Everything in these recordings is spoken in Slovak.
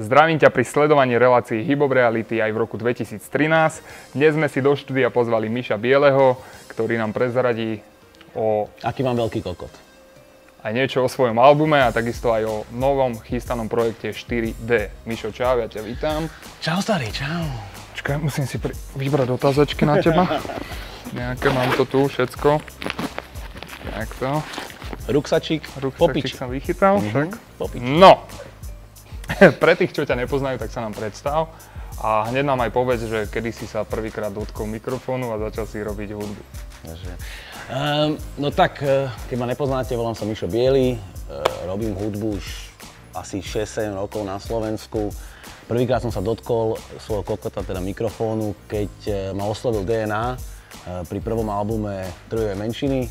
Zdravím ťa pri sledovaní relácií Hip-Hop Reality aj v roku 2013. Dnes sme si do štúdia pozvali Miša Bieleho, ktorý nám prezradí o... Aký mám veľký kokot. Aj niečo o svojom albume a takisto aj o novom chystanom projekte 4D. Mišo, čau, ja ťa vítam. Čau starý, čau. Počkaj, musím si vybrať otázočky na teba. Nejaké, mám to tu všetko. Takto. Ruksačík, Ruksačík som vychytal, však. Popič. No! Pre tých, čo ťa nepoznajú, tak sa nám predstav. A hneď nám aj povedz, že kedy si sa prvýkrát dotkol mikrofónu a začal si robiť hudbu. No tak, keď ma nepoznáte, volám sa Mišo Biely. Robím hudbu už asi 6-7 rokov na Slovensku. Prvýkrát som sa dotkol svojho kokota, teda mikrofónu, keď ma oslovil DNA pri prvom albume Drvivej menšiny.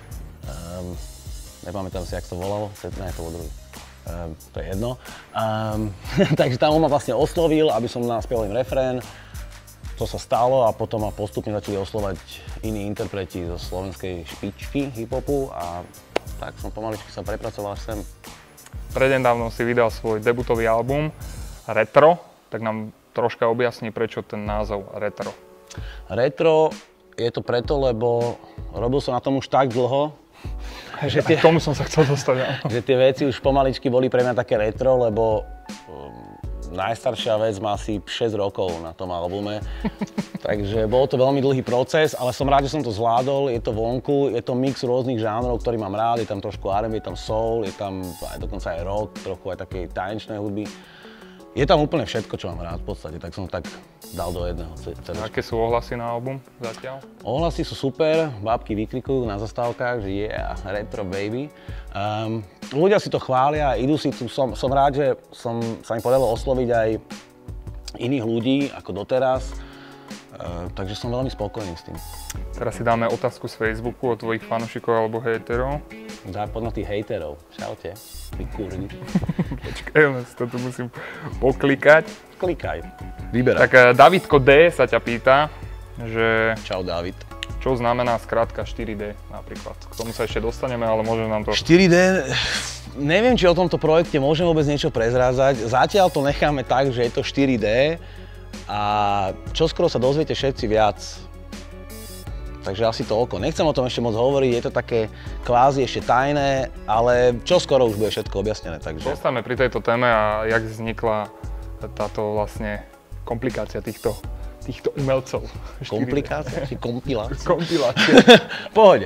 Nepamätám si, jak to volalo. Ne, to bol druhý. To je jedno. Takže tam on ma vlastne oslovil, aby som naspieval im refrén. To sa stalo a potom ma postupne začali oslovať iní interpreti zo slovenskej špičky hip-hopu a tak som pomaličky sa prepracoval až sem. Prednedávno si vydal svoj debutový album Retro, tak nám troška objasni, prečo ten názov Retro. Retro je to preto, lebo robil som na tom už tak dlho, že k tomu som sa chcel dostať. Že tie veci už pomaličky boli pre mňa také retro, lebo najstaršia vec má asi 6 rokov na tom albume. Takže bol to veľmi dlhý proces, ale som rád, že som to zvládol. Je to vonku, je to mix rôznych žánrov, ktorý mám rád. Je tam trošku R&B, je tam soul, je tam aj dokonca aj rock, trochu aj také tanečnej hudby. Je tam úplne všetko, čo mám rád v podstate, tak som tak dal do jedného CD. Aké sú ohlasy na album zatiaľ? Ohlasy sú super, bábky vyklikujú na zastávkach, že yeah, retro baby. Ľudia si to chvália, idú si tu, som rád, že sa mi podarilo osloviť aj iných ľudí ako doteraz, takže som veľmi spokojný s tým. Teraz si dáme otázku z Facebooku od tvojich fanúšikov alebo hejterov. Daj poď na tých hejterov, čaute, vy kurdi. Počkaj, to tu musím poklikať. Klikaj, vyberaj. Tak Davidko D sa ťa pýta, že... Čau David. Čo znamená skrátka 4D napríklad? K tomu sa ešte dostaneme, ale môžeš nám to... 4D, neviem, či o tomto projekte môžem vôbec niečo prezrázať. Zatiaľ to necháme tak, že je to 4D a čoskoro sa dozviete všetci viac. Takže asi toľko. Nechcem o tom ešte moc hovoriť, je to také kvázi ešte tajné, ale čoskoro už bude všetko objasnené, takže... Zostaňme pri tejto téme a jak vznikla táto vlastne komplikácia týchto umelcov. Komplikácia či kompilácia? Kompilácia. Pohode.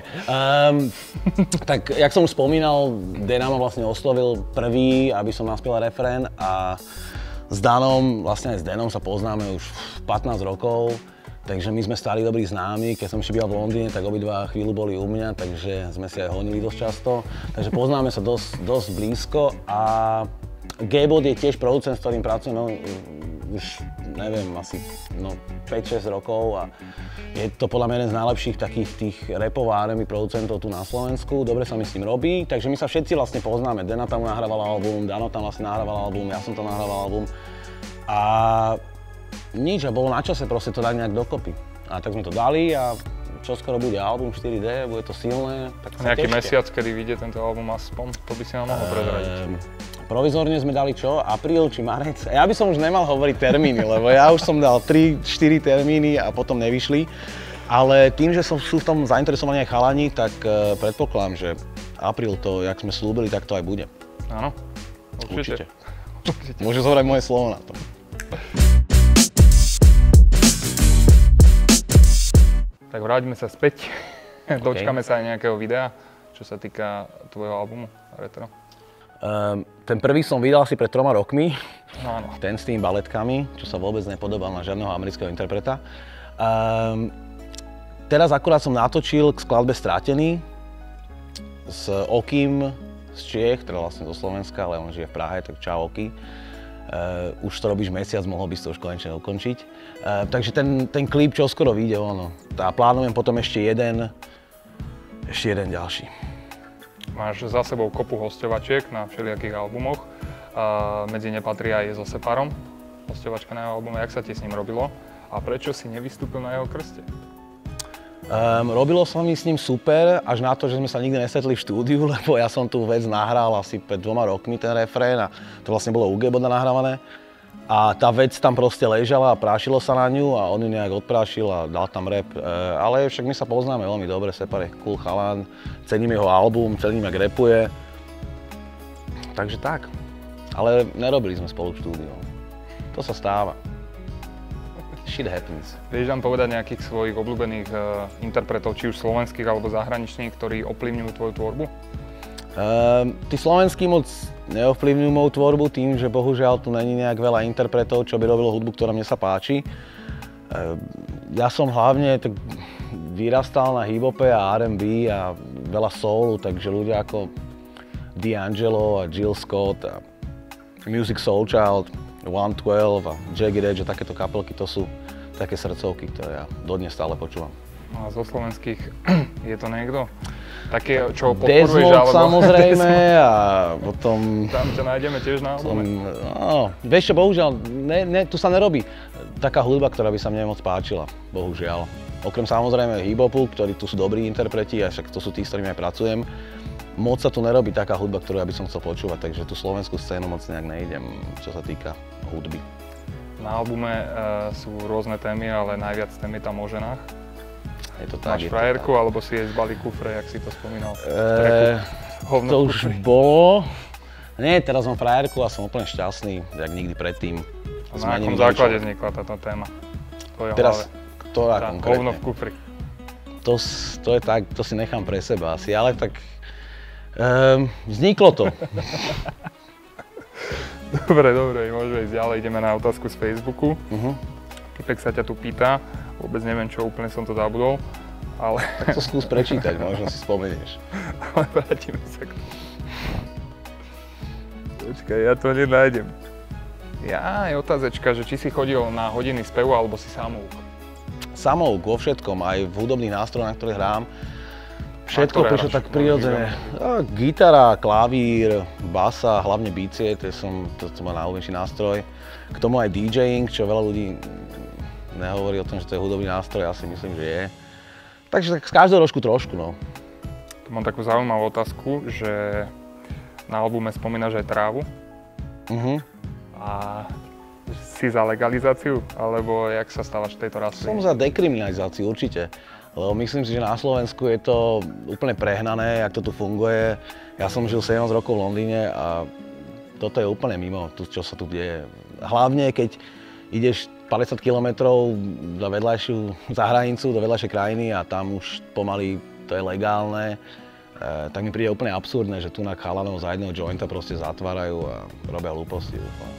Tak, jak som už spomínal, Dana ma vlastne oslovil prvý, aby som naspieval refrén a s Danom, vlastne aj s Danom sa poznáme už 15 rokov. Takže my sme stali dobrí známi, keď som ešte býval v Londýne, tak obidva chvíľu boli u mňa, takže sme si aj honili dosť často. Takže poznáme sa dosť blízko a G-Bod je tiež producent, s ktorým pracujem už neviem, asi 5-6 rokov a je to podľa mňa jeden z najlepších takých tých rapov a R&B producentov tu na Slovensku. Dobre sa mi s ním robí, takže my sa všetci vlastne poznáme. Dana tam nahrával album, Dano tam vlastne nahrával album, ja som tam nahrával album a nič, a bolo na čase proste to dať nejak dokopy. A tak sme to dali a čoskoro bude album 4D, bude to silné, tak sa nejaký tešte. mesiac, kedy vyjde tento album aspoň, to by si nám mohol prezradiť. Provizorne sme dali čo? Apríl či marec? Ja by som už nemal hovoriť termíny, lebo ja už som dal 3-4 termíny a potom nevyšli. Ale tým, že sú v tom zainteresovaní aj chalani, tak predpokladám, že apríl to, jak sme slúbili, tak to aj bude. Áno, určite. Môžeš zohrať moje slovo na to. Tak vráťme sa späť. Okay. Dočkáme sa aj nejakého videa, čo sa týka tvojho albumu Retro. Ten prvý som vydal asi pred 3 rokmi. No, áno. Ten s tými baletkami, čo sa vôbec nepodobá na žiadneho amerického interpreta. Teraz akurát som natočil k skladbe Stratený s Okým z Čiech, teda vlastne zo Slovenska, ale on žije v Prahe, tak čau Oky. Už to robíš mesiac, mohol by si to už konečne ukončiť. Takže ten klip čoskoro vyjde ono. A plánujem potom ešte jeden ďalší. Máš za sebou kopu hosťovačiek na všelijakých albumoch. Medzi ne patrí aj so Separom, hosťovačka na jeho albume. Jak sa ti s ním robilo? A prečo si nevystúpil na jeho krste? Robilo sa mi s ním super, až na to, že sme sa nikdy nestretli v štúdiu, lebo ja som tú vec nahral asi pred 2 rokmi, ten refrén, a to vlastne bolo u G-Boda nahrávané. A tá vec tam proste ležala a prášilo sa na ňu a on ju nejak odprášil a dal tam rap. Ale však my sa poznáme veľmi dobre, Separ je cool chalan, cením jeho album, cením, jak rapuje. Takže tak. Ale nerobili sme spolu v štúdiu. To sa stáva. Shit happens. Vieš nám povedať nejakých svojich obľúbených interpretov, či už slovenských alebo zahraničných, ktorí ovplyvňujú tvoju tvorbu? Tí slovenskí moc neovplyvňujú moju tvorbu tým, že bohužiaľ tu není nejak veľa interpretov, čo by robilo hudbu, ktorá mne sa páči. Ja som hlavne tak vyrastal na hip-hope a R&B a veľa soulu, takže ľudia ako D'Angelo a Jill Scott a Music Soul Child, 112 a Jaggy Edge a takéto kapelky, to sú také srdcovky, ktoré ja dodnes stále počúvam. A zo slovenských je to niekto? Také, čo podporuješ, Desmond, alebo... samozrejme a potom... Tam ťa nájdeme tiež na albume. No, vieš čo, bohužiaľ, tu sa nerobí taká hudba, ktorá by sa mne moc páčila, bohužiaľ. Okrem samozrejme hip-hopu, ktorí tu sú dobrí interpreti, a však to sú tí, s ktorými aj pracujem. Moc sa tu nerobí taká hudba, ktorú ja by som chcel počúvať, takže tú slovenskú scénu moc nejak nejdem, čo sa týka hudby. Na albume sú rôzne témy, ale najviac tém je tam o ženách. Je to tak, máš frajerku, alebo si jej zbali kufre, jak si to spomínal? To už bolo. Nie, teraz mám frajerku a som úplne šťastný, jak nikdy predtým. A na akom základe vznikla táto téma? Teraz, ktorá konkrétne? Hovno v kufri. To je tak, to si nechám pre seba asi, ale tak vzniklo to. Dobre, môžeme ísť ďalej, ideme na otázku z Facebooku. Typek sa ťa tu pýta, vôbec neviem čo, úplne som to zabudol, ale... Tak to skús prečítať, možno si spomenieš. Ale vrátime sa k tomu. Počkaj, ja to nenájdem. Je otázečka, že či si chodil na hodiny spevu, alebo si samouk. Samouk vo všetkom, aj v hudobných nástrojoch, na ktorých hrám. Všetko prišlo tak prirodzene. Gitara, klavír, basa, hlavne bicie, to je môj najľúbenejší nástroj. K tomu aj DJing, čo veľa ľudí nehovorí o tom, že to je hudobný nástroj, ja si myslím, že je. Takže tak z každého trošku, no. Tu mám takú zaujímavú otázku, že na albume spomínaš aj trávu. A si za legalizáciu, alebo jak sa stávaš v tejto rastliny? Som za dekriminalizáciu, určite. Lebo myslím si, že na Slovensku je to úplne prehnané, jak to tu funguje. Ja som žil 17 rokov v Londýne a toto je úplne mimo, čo sa tu deje. Hlavne, keď ideš 50 kilometrov za vedľajšiu hranicu, do vedľajšej krajiny a tam už pomaly to je legálne, tak mi príde úplne absurdné, že tu na chalanov za jedného jointa proste zatvárajú a robia hlúposti.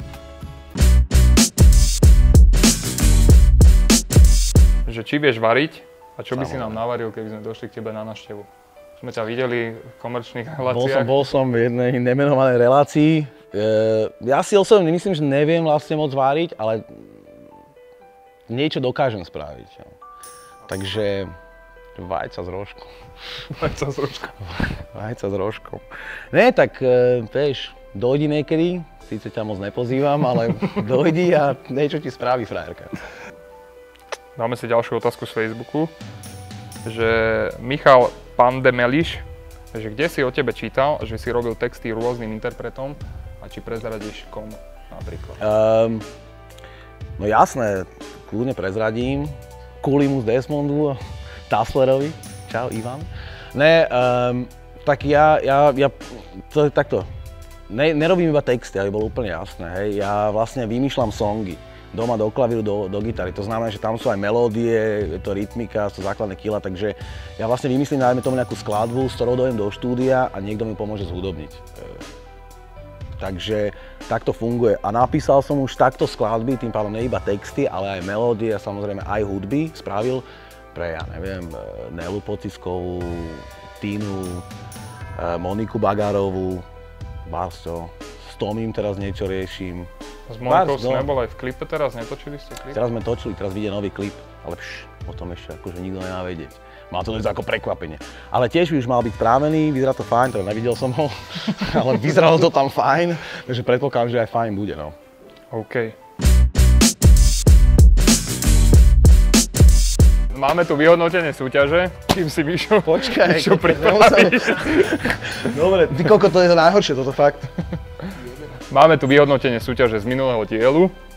Že či vieš variť a čo by si nám navaril, keby sme došli k tebe na návštevu? Sme ťa videli v komerčných reláciách. Bol som v jednej nemenovanej relácii. Ja si osobne myslím, že neviem vlastne moc váriť, ale niečo dokážem spraviť. Takže vajca s rožkom. Vajca s rožkom. Vajca s rožkom. Nie, tak vieš, dojdi niekedy, síce ťa moc nepozývam, ale dojdi a niečo ti spraví frajerka. Dáme si ďalšiu otázku z Facebooku, že Michal Pandemeliš, že kde si o tebe čítal, že si robil texty rôznym interpretom a či prezradíš komu napríklad? No jasné, kľudne prezradím. Kulimu z Desmondu, Taslerovi. Čau, Ivan. Ne, tak ja to je takto. Nerobím iba texty, aby bolo úplne jasné, hej. Ja vlastne vymýšľam songy. Doma do klavíru, do gitary. To znamená, že tam sú aj melódie, je to rytmika, sú základné kila, takže ja vlastne vymyslím, dajme tomu nejakú skladbu, s ktorou dojdem do štúdia a niekto mi pomôže zhudobniť. Takže takto funguje. A napísal som už takto skladby, tým pádom nie iba texty, ale aj melódie a samozrejme aj hudby spravil pre, ja neviem, Nelu Pociskovú, Tínu, Moniku Bagárovú, Barsto. S Tomím teraz niečo riešim. S Monikou si nebol aj v klipe teraz? Netočili ste klip? Teraz sme točili, teraz vyjde nový klip, ale o tom ešte akože nikto nemá vedieť. Má to dojsť ako prekvapenie. Ale tiež už mal byť právený, vyzerá to fajn, teda nevidel som ho, ale vyzeralo to tam fajn, takže predpokladám, že aj fajn bude, no. OK. Máme tu vyhodnotenie súťaže, kým si Mišo pripraví. Dobre, ty koľko to je najhoršie, toto fakt. Máme tu vyhodnotenie súťaže z minulého dielu.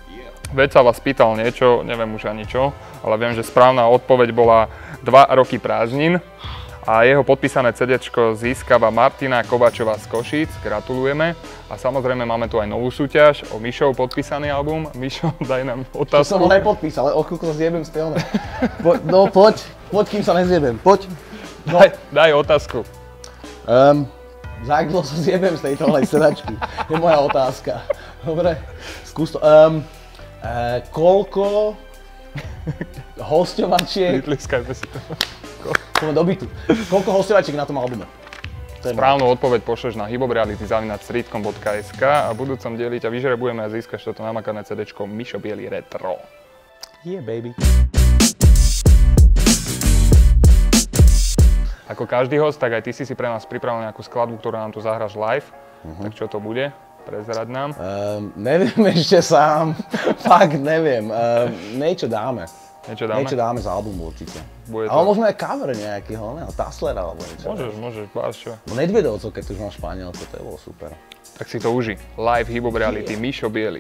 Veď sa vás pýtal niečo, neviem už ani čo, ale viem, že správna odpoveď bola 2 roky prázdnin a jeho podpísané CD-čko získava Martina Kovačová z Košíc. Gratulujeme. A samozrejme máme tu aj novú súťaž o Mišov podpísaný album. Mišo, daj nám otázku. To som ho nepodpísal, ale okúklo zjebem z tej No poď, kým sa nezjebem, poď. No. Daj otázku. Za jak dlho sa zjebem z tejto sedačky, je moja otázka. Dobre, skús to. Koľko hosťovačiek... Vytliskajme si to. Poďme do bytu. Koľko hosťovačiek na tom albume? Správnu odpoveď pošleš na hiphopreality@streetcom.sk a v budúcom dieli ťa vyžrebujeme a získaš toto namakané CDčko Mišo Biely Retro. Yeah, baby. Ako každý host, tak aj ty si pre nás pripravil nejakú skladbu, ktorú nám tu zahráš live. Tak čo to bude? Prezrať nám. Neviem ešte sám. Fakt neviem. Niečo dáme. Niečo dáme z albumu určite. Ale môžeme aj cover nejakého, Taslera alebo niečo. Môžeš, báš čo. Nedvedovcov, keď už mám Španielko, to je bolo super. Tak si to uži. Live Hip Hop Reality, Mišo Biely.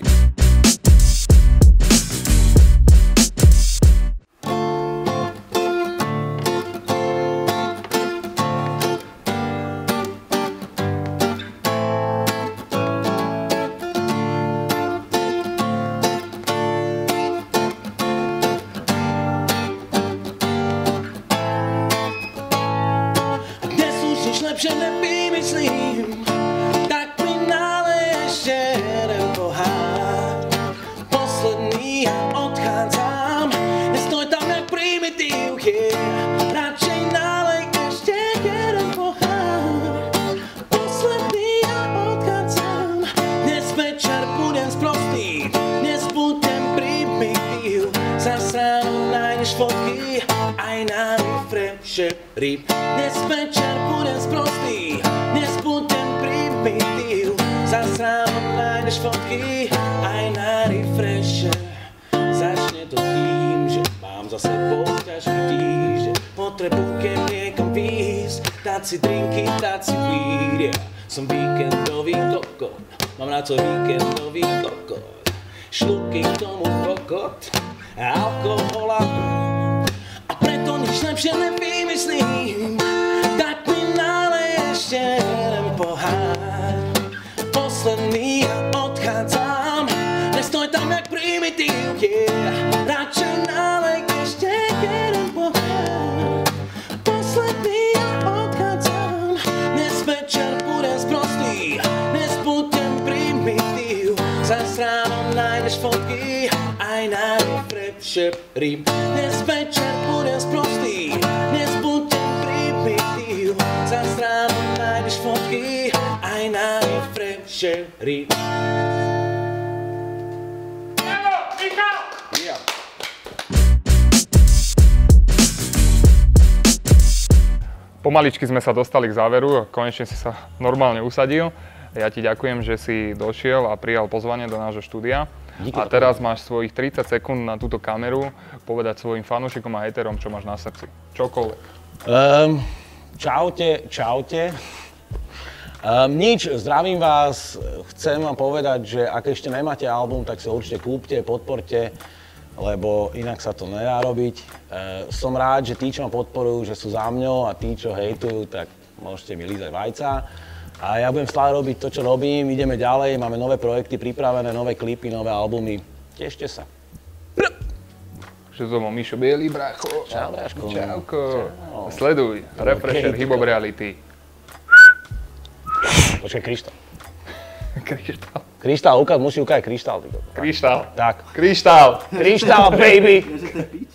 Lepšie nevymyslím, tak mi nalej ešte jeden pohár. Posledný ja odchádzam, nestoj tam jak primitívky, radšej nalej ešte jeden pohár. Posledný ja odchádzam, dnes večer budem sprostý, dnes budem primitív. Zas ráno nájdeš fotky, aj na refresheri. Dnes večer budem sprostý, dnes budem primitív. Zas ráno nájdeš fotky, aj na refresher. Začne to tým, že mám za sebou ťažký týždeň. Potrebujem niekam výjsť, dať si drinky, dať si vír. Som víkendový kokot, mám rád svoj víkendový kokot. Šľuky k tomu kokot, alkohola. A preto nič lepšie nevymyslím, tak mi nalej ešte jeden pohár. Posledný ja odchádzam, nestoj tam jak primitívky, radšej nalej ešte jeden pohár. Posledný ja odchádzam, dnes večer budem sprostý, dnes budem primitív. Zas ráno nájdeš fotky, aj na refresheri. Dnes večer budem sprostý, dnes budem primitív. Zas ráno nájdeš fotky, aj na refresheri. Pomaličky sme sa dostali k záveru, konečne si sa normálne usadil. Ja ti ďakujem, že si došiel a prijal pozvanie do nášho štúdia. A teraz máš svojich 30 sekúnd na túto kameru povedať svojim fanúšikom a hejterom, čo máš na srdci. Čokoľvek. Čaute. Nič, zdravím vás. Chcem vám povedať, že ak ešte nemáte album, tak si ho určite kúpte, podporte, lebo inak sa to nedá robiť. Som rád, že tí, čo ma podporujú, že sú za mňou a tí, čo hejtujú, tak môžete mi lízať vajca. A ja budem stále robiť to, čo robím, ideme ďalej, máme nové projekty pripravené, nové klipy, nové albumy. Tešte sa. Že to bol Mišo Biely, bracho. Čau, bráško. Čauko. Sleduj, Refresher Hip Hop Reality. Počkaj, kryštál. Kryštál. Kryštál, musí ukázať kryštál. Kryštál. Tak. Kryštál. Kryštál, baby!